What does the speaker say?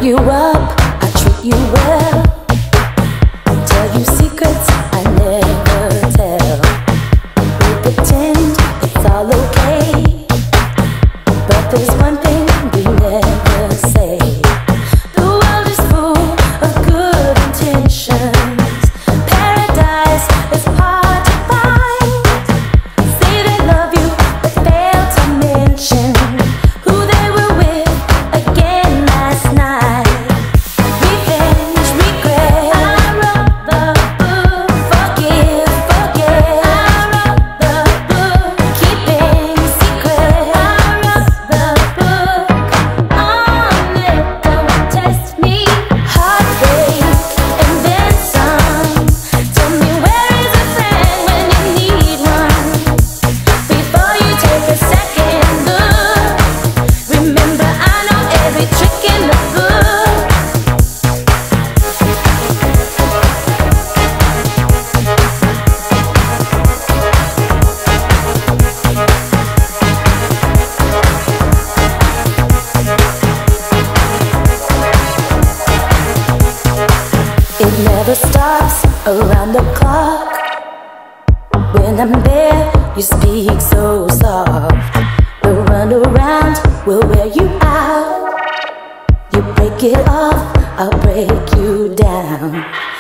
you up, I treat you well. Tell you secrets I never tell. We pretend it's all okay, but there's one thing we never say. The world is full of good intentions. Paradise is hard to find. Say they love you, but fail to mention who they were with again last night. Revenge, regret, I wrote the book. Forgive, forget, I wrote the book. Keeping secret, I wrote the book. On it, don't test me. Heartbreak, and then some. Tell me, where is a friend when you need one? Before you take a second look, remember I know every trick in the book. It never stops around the clock. When I'm there, you speak so soft. The runaround will wear you out. You break it off, I'll break you down.